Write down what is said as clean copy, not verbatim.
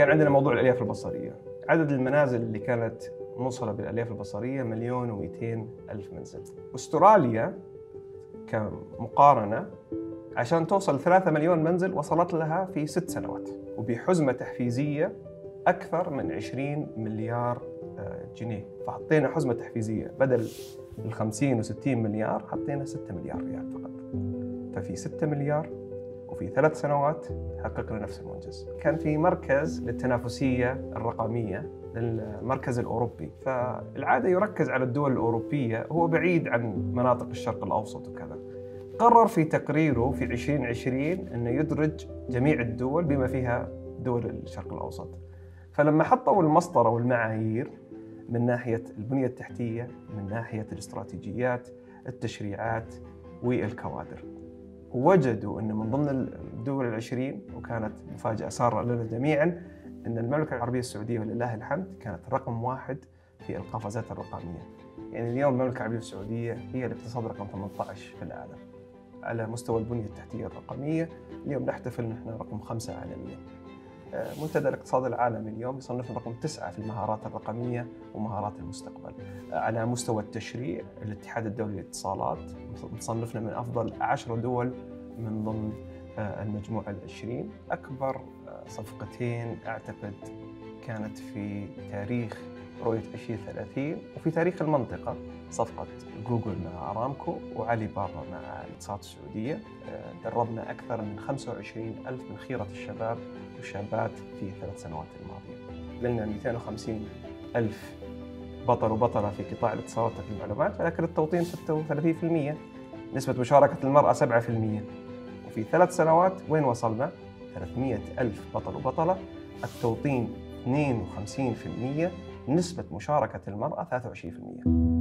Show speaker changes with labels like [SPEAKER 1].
[SPEAKER 1] كان عندنا موضوع الألياف البصرية. عدد المنازل اللي كانت موصلة بالألياف البصرية 1,200,000 منزل. أستراليا كمقارنة عشان توصل 3 مليون منزل وصلت لها في 6 سنوات، وبحزمة تحفيزية أكثر من 20 مليار جنيه. فحطينا حزمة تحفيزية بدل 50 و60 مليار حطينا 6 مليار ريال فقط. ففي 6 مليار وفي 3 سنوات حققنا نفس المنجز. كان في مركز للتنافسية الرقمية للمركز الأوروبي، فالعادة يركز على الدول الأوروبية، هو بعيد عن مناطق الشرق الأوسط وكذا. قرر في تقريره في 2020 أنه يدرج جميع الدول بما فيها دول الشرق الأوسط. فلما حطوا المسطرة والمعايير من ناحية البنية التحتية، من ناحية الاستراتيجيات، التشريعات والكوادر، وجدوا أن من ضمن الدول العشرين، وكانت مفاجأة سارة لنا جميعاً، أن المملكة العربية السعودية ولله الحمد كانت رقم 1 في القفزات الرقمية. يعني اليوم المملكة العربية السعودية هي الاقتصاد رقم 18 في العالم على مستوى البنية التحتية الرقمية. اليوم نحتفل نحن رقم 5 عالمياً. منتدى الاقتصاد العالمي اليوم يصنفنا رقم 9 في المهارات الرقمية ومهارات المستقبل. على مستوى التشريع الاتحاد الدولي للاتصالات مصنفنا من أفضل 10 دول من ضمن المجموعة 20. أكبر صفقتين أعتقد كانت في تاريخ رؤية 2030 وفي تاريخ المنطقة، صفقة جوجل مع أرامكو وعلي بابا مع الاتصالات السعودية. دربنا أكثر من 25,000 من خيرة الشباب والشابات في 3 سنوات الماضية. لنا 250,000 بطل وبطلة في قطاع الاتصالات والمعلومات، ولكن التوطين 36%، نسبة مشاركة المرأة 7%. وفي 3 سنوات وين وصلنا؟ 300,000 بطل وبطلة، التوطين 52%، نسبة مشاركة المرأة 23%.